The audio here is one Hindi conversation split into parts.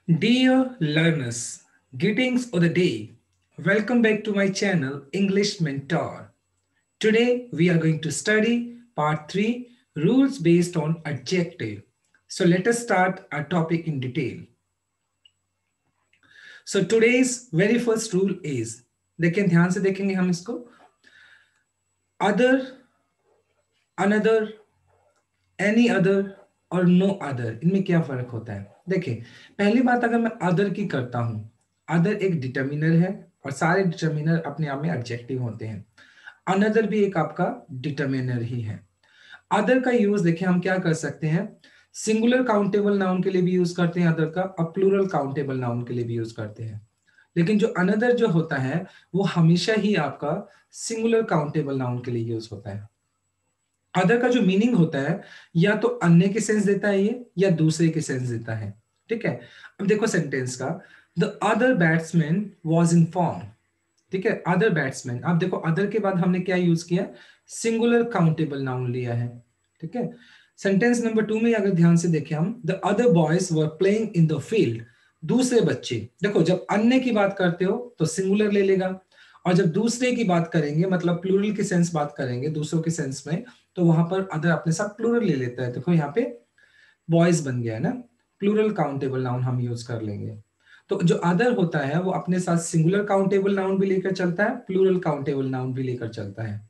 Dear learners, greetings of the day. Welcome back to my channel English Mentor. Today we are going to study part 3 rules based on adjective. So let us start our topic in detail. So today's very first rule is देखें ध्यान से देखेंगे हम इसको other, another, any other और नो अदर इनमें क्या फर्क होता है देखिए पहली बात अगर मैं अदर की करता हूं अदर एक डिटर्मिनर है और सारे डिटर्मिनर अपने आप में एडजेक्टिव होते हैं अनदर भी एक आपका डिटर्मिनर ही है अदर का यूज देखिए हम क्या कर सकते हैं सिंगुलर काउंटेबल नाउन के लिए भी यूज करते हैं अदर का और प्लूरल काउंटेबल नाउन के लिए भी यूज करते हैं लेकिन जो अनदर जो होता है वो हमेशा ही आपका सिंगुलर काउंटेबल नाउन के लिए यूज होता है अदर का जो मीनिंग होता है या तो अन्य के सेंस देता है ये या दूसरे के सेंस देता है ठीक है अब देखो सेंटेंस का the other batsman was in form ठीक है अदर बैट्समैन अब देखो अदर के बाद हमने क्या यूज किया सिंगुलर काउंटेबल नाउन लिया है ठीक है सेंटेंस नंबर 2 में अगर ध्यान से देखें हम the other boys were playing in the field दूसरे बच्चे देखो जब अन्य की बात करते हो तो सिंगुलर ले लेगा और जब दूसरे की बात करेंगे मतलब प्लूरल के सेंस बात करेंगे दूसरों के सेंस में तो वहां पर अदर अपने साथ प्लूरल ले लेता है देखो यहाँ पे बॉयज बन गया है ना प्लूरल काउंटेबल नाउन हम यूज कर लेंगे तो जो अदर होता है वो अपने साथ सिंगुलर काउंटेबल नाउन भी लेकर चलता है प्लूरल काउंटेबल नाउन भी लेकर चलता है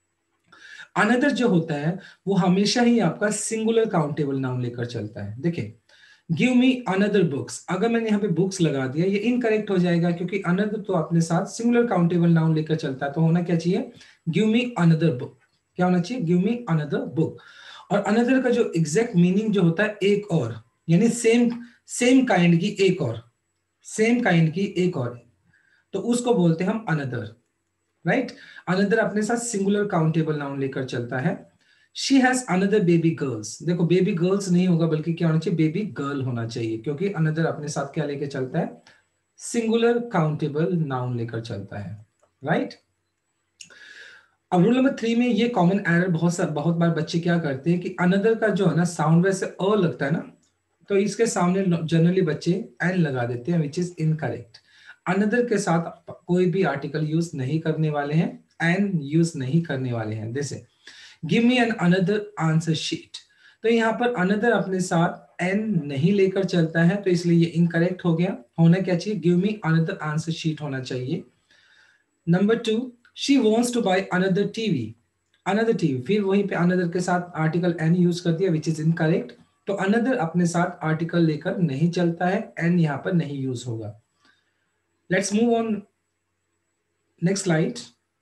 अनदर जो होता है वो हमेशा ही आपका सिंगुलर काउंटेबल नाउन लेकर चलता है देखिए गिव मी अनदर बुक्स अगर मैंने यहाँ पे बुक्स लगा दिया ये इनकरेक्ट हो जाएगा क्योंकि अनदर तो अपने साथ सिंगुलर काउंटेबल नाउन लेकर चलता है तो होना क्या चाहिए गिव मी अनदर बुक क्या होना चाहिए गिव मी अनदर बुक और अनदर का जो एग्जैक्ट मीनिंग जो होता है एक और यानी सेम सेम काइंड की एक और सेम काइंड की एक और तो उसको बोलते हैं हम अनदर राइट अनदर अपने साथ सिंगुलर काउंटेबल नाउन लेकर चलता है she has another baby girls देखो बेबी गर्ल्स नहीं होगा बल्कि क्या होना चाहिए बेबी गर्ल होना चाहिए क्योंकि अनदर अपने साथ क्या लेकर चलता है सिंगुलर काउंटेबल नाउन लेकर चलता है राइट अब रूल नंबर 3 में ये कॉमन एरर बहुत बार बच्चे क्या करते हैं कि अनदर का जो है ना साउंड वैसे अ लगता है ना तो इसके सामने जनरली बच्चे एन लगा देते हैं विच इज इनकरेक्ट अनदर के साथ कोई भी आर्टिकल यूज नहीं करने वाले हैं एन यूज नहीं करने वाले हैं जैसे give me an another answer sheet तो यहाँ पर अनदर अपने साथ एन नहीं लेकर चलता है तो इसलिए ये इनकरेक्ट हो गया होना क्या चाहिए give me another answer sheet होना चाहिए number 2 she wants to buy another TV फिर वहीं पे अनदर के साथ आर्टिकल एन यूज कर दिया विच इज इनकरेक्ट तो अनदर अपने साथ आर्टिकल लेकर नहीं चलता है एन यहाँ पर नहीं यूज होगा let's move on next slide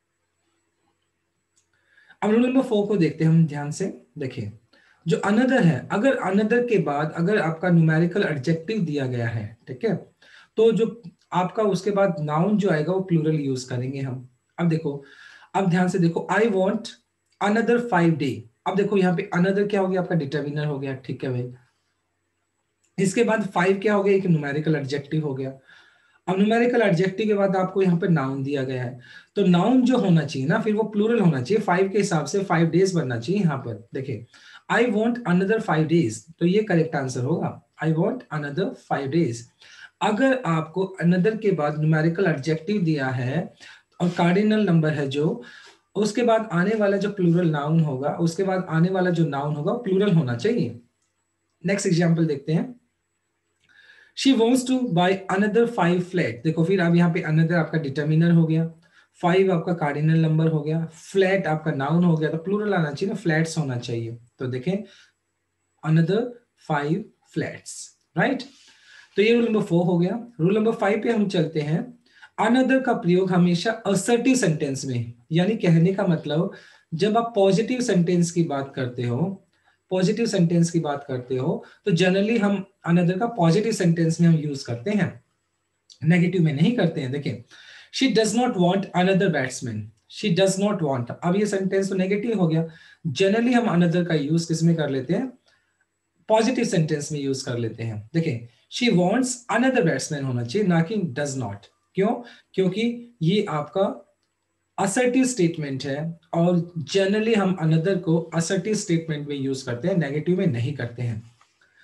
अब रूल नंबर 4 को देखते हैं हम ध्यान से देखिए जो अनदर है अगर अनदर के बाद अगर आपका न्यूमेरिकल एडजेक्टिव दिया गया है ठीक है तो जो आपका उसके बाद नाउन जो आएगा वो प्लूरल यूज करेंगे हम अब देखो अब ध्यान से देखो आई वॉन्ट अनदर 5 डे अब देखो यहाँ पे अनदर क्या हो गया आपका डिटर्मिनर हो गया ठीक है भाई इसके बाद 5 क्या हो गया एक न्यूमेरिकल एडजेक्टिव हो गया अब न्यूमेरिकल एडजेक्टिव के बाद आपको यहाँ पे नाउन दिया गया है तो नाउन जो होना चाहिए ना फिर वो प्लूरल होना चाहिए 5 के हिसाब से 5 डेज बनना चाहिए यहाँ पर देखिए आई वॉन्ट अनदर 5 डेज तो ये करेक्ट आंसर होगा आई वॉन्ट अनदर 5 डेज अगर आपको अनदर के बाद न्यूमेरिकल एडजेक्टिव दिया है और कार्डिनल नंबर है जो उसके बाद आने वाला जो प्लूरल नाउन होगा उसके बाद आने वाला जो नाउन होगा प्लूरल होना चाहिए नेक्स्ट एग्जाम्पल देखते हैं she wants to buy another 5 flat देखो फिर अब यहाँ पे अनदर आपका डिटर्मिनर हो गया 5 आपका कार्डिनल नंबर हो गया फ्लैट आपका नाउन हो गया तो प्लूरल आना चाहिए ना फ्लैट्स होना चाहिए तो देखें अनदर 5 फ्लैट्स राइट तो ये रूल नंबर 4 हो गया रूल नंबर 5 पे हम चलते हैं अनदर का प्रयोग हमेशा असर्टिव सेंटेंस में यानी कहने का मतलब जब आप पॉजिटिव सेंटेंस की बात करते हो पॉजिटिव सेंटेंस की बात करते हो तो जनरली हम अनदर का पॉजिटिव सेंटेंस में हम यूज करते हैं नेगेटिव में नहीं करते हैं देखिए she does not want another batsman she does not want अब ये सेंटेंस तो नेगेटिव हो गया जनरली हम अनदर का यूज किस में कर लेते हैं पॉजिटिव सेंटेंस में यूज कर लेते हैं देखिए शी वांट्स अनदर बैट्समैन होना चाहिए ना कि डज नॉट क्यों क्योंकि ये आपका असर्टिव स्टेटमेंट है और जनरली हम अनदर को असर्टिव स्टेटमेंट में यूज करते हैं नेगेटिव में नहीं करते हैं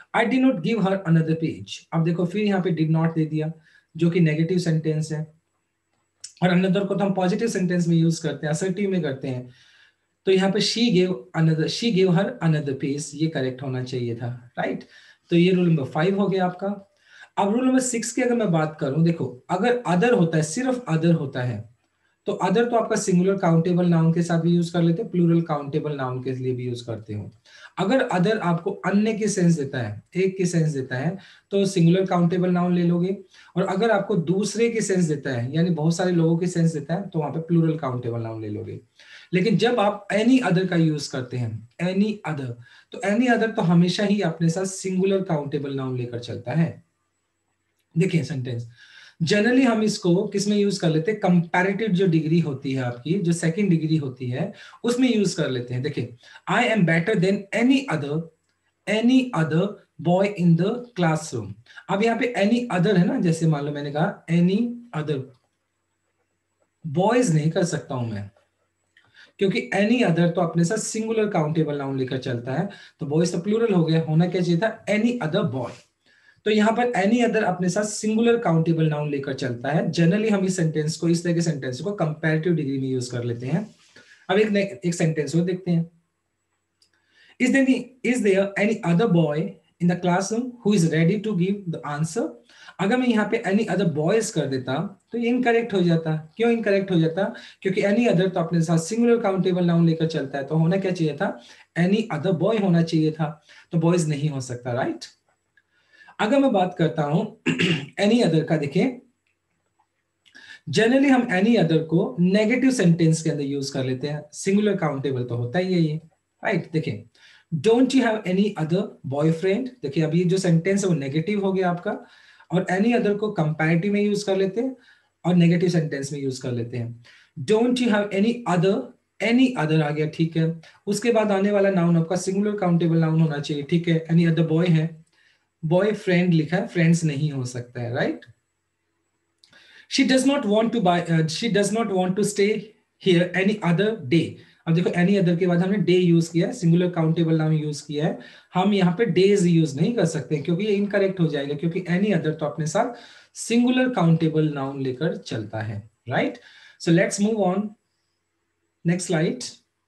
I did not give her another page. अब देखो फिर यहाँ पे डिड नॉट दे दिया जो कि नेगेटिव सेंटेंस है, और अनदर को तो हम पॉजिटिव सेंटेंस में यूज करते हैं, असर्टिव में करते हैं। तो यहाँ पे she gave her another page, ये करेक्ट होना चाहिए था, राइट। तो ये रूल नंबर 5 हो गया आपका। अब रूल नंबर 6 की अगर मैं बात करूं, देखो अगर अदर होता है, सिर्फ अदर होता है, तो अदर तो आपका सिंगुलर काउंटेबल नाउन के साथ भी यूज कर लेते हैं, प्लूरल काउंटेबल नाउन के लिए भी यूज करते हो। अगर अदर आपको अन्य की सेंस देता है, एक की सेंस देता है, तो सिंगुलर काउंटेबल नाउन ले लोगे। और अगर आपको दूसरे की सेंस देता है, यानी बहुत सारे लोगों की सेंस देता है, तो वहां पे प्लूरल काउंटेबल नाउन ले लोगे। लेकिन जब आप एनी अदर का यूज करते हैं, एनी अदर, तो एनी अदर तो हमेशा ही अपने साथ सिंगुलर काउंटेबल नाउन लेकर चलता है। देखिए सेंटेंस, जनरली हम इसको किस में यूज कर लेते हैं, कंपैरेटिव जो डिग्री होती है आपकी, जो सेकंड डिग्री होती है, उसमें यूज कर लेते हैं। देखिए, I am better than any other boy in the classroom. अब यहाँ पे एनी अदर है ना, जैसे मान लो मैंने कहा एनी अदर, बॉयज नहीं कर सकता हूं मैं, क्योंकि एनी अदर तो अपने साथ सिंगुलर काउंटेबल नाउन लेकर चलता है, तो बॉयज तो प्लूरल हो गया, होना क्या चाहिए था एनी अदर बॉय। तो यहाँ पर एनी अदर अपने साथ सिंगुलर काउंटेबल नाउन लेकर चलता है। जनरली हम इस सेंटेंस को, इस तरह के सेंटेंस को कंपैरेटिव डिग्री में यूज कर लेते हैं। अब एक सेंटेंस को देखते हैं। Is there any other boy in the classroom who is ready to give the answer. अगर मैं यहाँ पे एनी अदर बॉयज कर देता तो ये इनकरेक्ट हो जाता। क्यों इनकरेक्ट हो जाता? क्योंकि एनी अदर तो अपने साथ सिंगुलर काउंटेबल नाउन लेकर चलता है, तो होना क्या चाहिए था, एनी अदर बॉय होना चाहिए था, तो बॉयज नहीं हो सकता, राइट। अगर मैं बात करता हूं एनी अदर का, देखिए जनरली हम एनी अदर को नेगेटिव सेंटेंस के अंदर यूज कर लेते हैं, सिंगुलर काउंटेबल तो होता ही है ये, राइट। देखिए, don't you have any other boyfriend. देखिए अब ये जो सेंटेंस है वो नेगेटिव हो गया आपका, और एनी अदर को कंपैरेटिव में यूज कर लेते हैं और नेगेटिव सेंटेंस में यूज कर लेते हैं। Don't you have any other आ गया, ठीक है। उसके बाद आने वाला नाउन आपका सिंगुलर काउंटेबल नाउन होना चाहिए, ठीक है। एनी अदर बॉय है, बॉय फ्रेंड लिखा है, फ्रेंड्स नहीं हो सकता है, right. she does not want to buy she does not want to stay here any other day। अब देखो एनी अदर के बाद हमने डे यूज किया है, सिंगुलर काउंटेबल नाउन यूज किया है, हम यहाँ पे डेज यूज नहीं कर सकते क्योंकि ये इनकरेक्ट हो जाएगा, क्योंकि एनी अदर तो अपने साथ सिंगुलर काउंटेबल नाउन लेकर चलता है, right. So let's move on, next slide.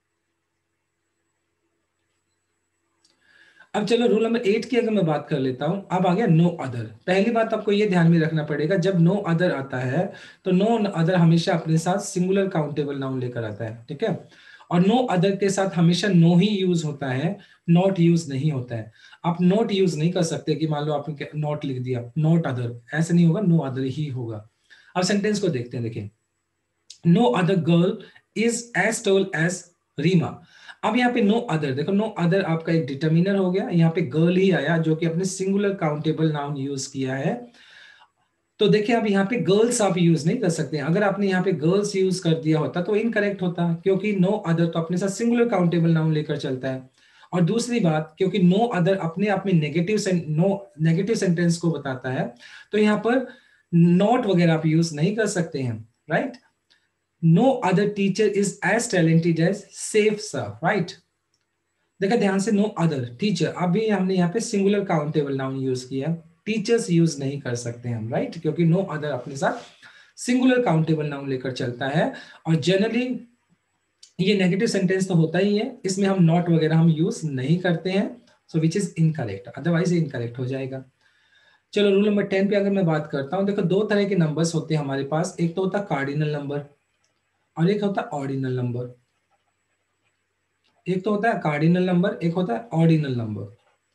अब चलो रूल नंबर 8 की अगर मैं बात कर लेता हूं, अब आ गया नो अदर। पहली बात आपको ये ध्यान में रखना पड़ेगा, जब नो अदर आता है तो नो अदर हमेशा अपने साथ सिंगुलर काउंटेबल नाउन लेकर आता है, ठीक है। और नो अदर के साथ हमेशा नो ही यूज होता है, नॉट यूज नहीं होता है। आप नॉट यूज नहीं कर सकते कि मान लो आपने नॉट लिख दिया, नॉट अदर, ऐसे नहीं होगा, नो अदर ही होगा। अब सेंटेंस को देखते हैं, देखिए, no other girl is as tall as Reema. अब यहाँ पे नो अदर, देखो नो अदर आपका एक डिटर्मिनर हो गया, यहाँ पे गर्ल ही आया जो कि अपने सिंगुलर काउंटेबल नाउन यूज किया है। तो देखिए अब यहाँ पे गर्ल्स आप यूज नहीं कर सकते, अगर आपने यहाँ पे गर्ल्स यूज कर दिया होता तो इनकरेक्ट होता, क्योंकि नो अदर तो अपने साथ सिंगुलर काउंटेबल नाउन लेकर चलता है। और दूसरी बात, क्योंकि नो अदर अपने आप में नेगेटिव सेंटेंस को बताता है, तो यहाँ पर नॉट वगैरह आप यूज नहीं कर सकते हैं, right. No other teacher is as talented as Saif sir, right. देखा ध्यान से, नो अदर टीचर, अभी हमने यहाँ पे सिंगुलर काउंटेबल नाउन यूज किया, टीचर्स यूज नहीं कर सकते हम, राइट, क्योंकि नो अदर अपने साथ सिंगुलर काउंटेबल नाउन लेकर चलता है। और जनरली ये नेगेटिव सेंटेंस तो होता ही है, इसमें हम नॉट वगैरह हम यूज नहीं करते हैं, so which is incorrect, otherwise ये इनकरेक्ट हो जाएगा। चलो रूल नंबर 10 पे अगर मैं बात करता हूँ, देखो दो तरह के नंबर्स होते हैं हमारे पास, एक तो होता है कार्डिनल नंबर और एक होता है ऑर्डिनल नंबर। एक तो होता है कार्डिनल नंबर, एक होता है ऑर्डिनल नंबर,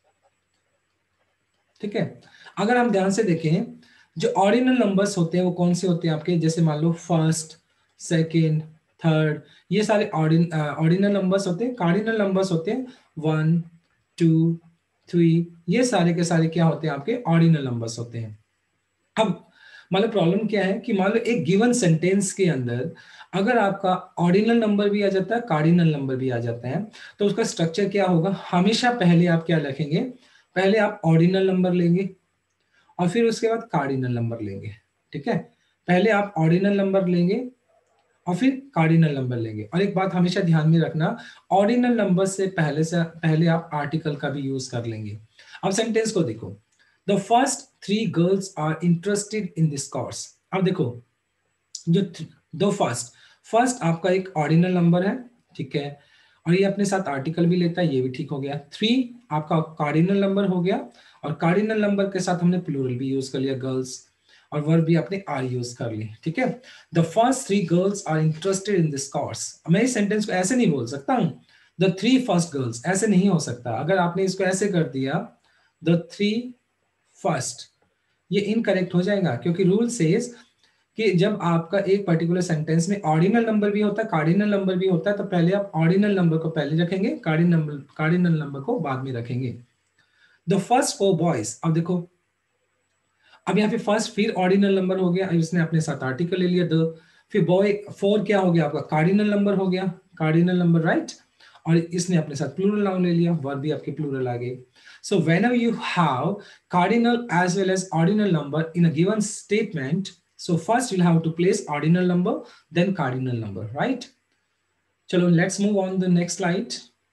ठीक है। अगर हम ध्यान से देखें, जो ऑर्डिनल नंबर्स होते हैं वो कौन से होते हैं आपके, जैसे मान लो फर्स्ट, सेकंड, थर्ड, ये सारे ऑर्डिनल नंबर्स होते हैं। कार्डिनल नंबर्स होते हैं 1, 2, 3, ये सारे के सारे क्या होते हैं आपके ऑर्डिनल नंबर्स होते हैं। अब मतलब प्रॉब्लम क्या है कि मान लो एक गिवन सेंटेंस के अंदर अगर आपका ऑर्डिनल नंबर भी आ जाता है, कार्डिनल नंबर भी आ जाता है, तो उसका स्ट्रक्चर क्या होगा, हमेशा पहले आप क्या लिखेंगे, पहले आप ऑर्डिनल नंबर लेंगे और फिर उसके बाद कार्डिनल नंबर लेंगे, ठीक है। पहले आप ऑर्डिनल नंबर लेंगे और फिर कार्डिनल नंबर लेंगे। और एक बात हमेशा ध्यान में रखना, ऑर्डिनल नंबर से पहले आप आर्टिकल का भी यूज कर लेंगे। अब सेंटेंस को देखो, the first 3 girls are interested in this course. अब देखो जो द फर्स्ट आपका एक ऑर्डिनल नंबर है, ठीक है, और ये अपने साथ आर्टिकल भी लेता है, ये भी ठीक हो गया। 3 आपका कार्डिनल नंबर हो गया, और कार्डिनल नंबर के साथ हमने प्लूरल भी यूज कर लिया गर्ल्स, और वर्ब भी आपने आर यूज कर ली, ठीक है। The first 3 girls are interested in this course. मैं इस सेंटेंस को ऐसे नहीं बोल सकता हूं, द 3 फर्स्ट गर्ल्स, ऐसे नहीं हो सकता। अगर आपने इसको ऐसे कर दिया द 3 फर्स्ट, ये इनकरेक्ट हो जाएगा, क्योंकि रूल सेज कि जब आपका एक पर्टिकुलर सेंटेंस में ऑर्डिनल नंबर भी होता है, कार्डिनल नंबर भी होता है, तो पहले आप ऑर्डिनल नंबर को पहले रखेंगे, कार्डिनल नंबर को बाद में रखेंगे। द फर्स्ट 4 बॉयज, अब देखो, अब यहाँ पे फर्स्ट फिर ऑर्डिनल नंबर हो गया, इसने अपने साथ आर्टिकल ले लिया द, फिर बॉय 4 क्या हो गया आपका कार्डिनल नंबर हो गया, कार्डिनल नंबर, राइट, और इसने अपने साथ प्लूरल नाउन ले लिया, वर्ब भी आपके प्लूरल आ गए। So whenever you have cardinal as well as ordinal number in a given statement, so first you'll have to place ordinal number, then cardinal number, right? Chalo, let's move on the next slide.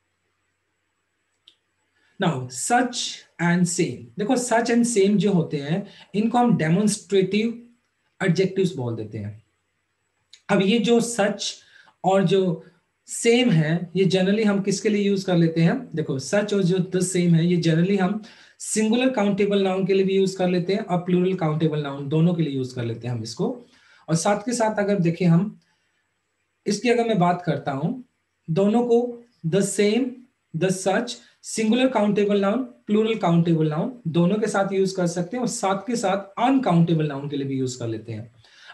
Now, such and same. देखो such and same जो होते हैं, इनको हम demonstrative adjectives बोल देते हैं। अब ये जो such और जो सेम है, ये जनरली हम किसके लिए यूज कर लेते हैं? देखो सच और जो द सेम है, ये जनरली हम सिंगुलर काउंटेबल नाउन के लिए भी यूज कर लेते हैं और प्लूरल काउंटेबल नाउन दोनों के लिए यूज कर लेते हैं हम इसको। और साथ के साथ अगर देखें हम इसकी, अगर मैं बात करता हूं, दोनों को the same, the such, singular countable noun, plural countable noun दोनों के साथ यूज कर सकते हैं, और साथ के साथ अनकाउंटेबल नाउन के लिए भी यूज कर लेते हैं।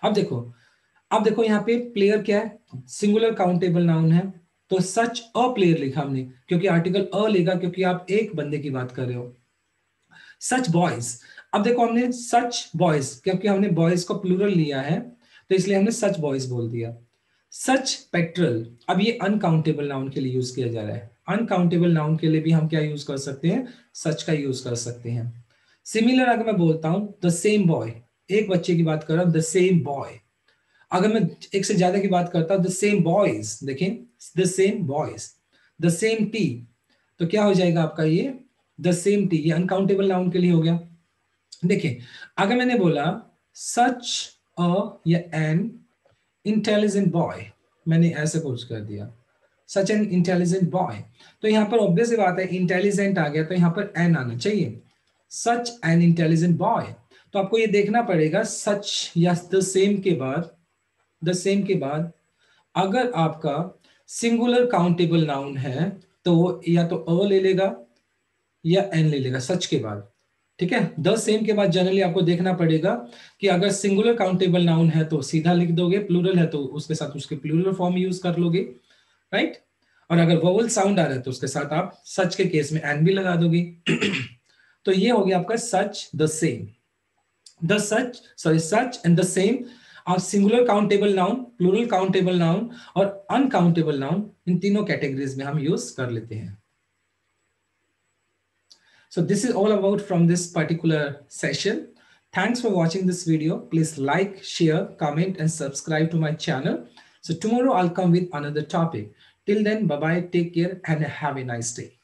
अब देखो यहाँ पे प्लेयर क्या है, सिंगुलर काउंटेबल नाउन है, तो सच अ प्लेयर लिखा हमने, क्योंकि आर्टिकल अ लेगा, क्योंकि आप एक बंदे की बात कर रहे हो। सच बॉयज, अब देखो हमने सच बॉयज, क्योंकि हमने बॉयज को प्लूरल लिया है, तो इसलिए हमने सच बॉयज बोल दिया। सच पेट्रोल, अब ये अनकाउंटेबल नाउन के लिए यूज किया जा रहा है। अनकाउंटेबल नाउन के लिए भी हम क्या यूज कर सकते हैं? सच का यूज कर सकते हैं। सिमिलर अगर मैं बोलता हूं द सेम बॉय, एक बच्चे की बात कर रहा हूं, द सेम बॉय। अगर मैं एक से ज्यादा की बात करता हूं, द सेम बॉयज, देखें the same boys, the same tea, तो क्या हो जाएगा आपका ये द सेम टी, ये अनकाउंटेबल नाउन के लिए हो गया। देखिए अगर मैंने बोला सच अ या एन इंटेलिजेंट बॉय, मैंने ऐसे कुछ कर दिया सच एन इंटेलिजेंट बॉय, तो यहां पर ऑब्वियस बात है इंटेलिजेंट आ गया, तो यहां पर एन आना चाहिए, सच एन इंटेलिजेंट बॉय। तो आपको ये देखना पड़ेगा सच या द सेम के बाद, द सेम के बाद अगर आपका सिंगुलर काउंटेबल नाउन है, तो या तो अ ले लेगा या एन ले लेगा सच के बाद, ठीक है। द सेम के बाद जनरली आपको देखना पड़ेगा कि अगर सिंगुलर काउंटेबल नाउन है तो सीधा लिख दोगे, प्लूरल है तो उसके साथ उसके प्लूरल फॉर्म यूज कर लोगे, राइट। और अगर वोवल साउंड आ रहा है तो उसके साथ आप सच के केस में एन भी लगा दोगे। तो ये हो गया आपका such the same, the such, sorry such and the same आप singular countable noun, plural countable noun और अनकाउंटेबल नाउन, इन तीनों कैटेगरीज में हम यूज कर लेते हैं। So this is all about from this particular session. Thanks for watching this video. Please like, share, comment, and subscribe to my channel. So tomorrow I'll come with another topic. Till then, bye-bye, take care, and have a nice day.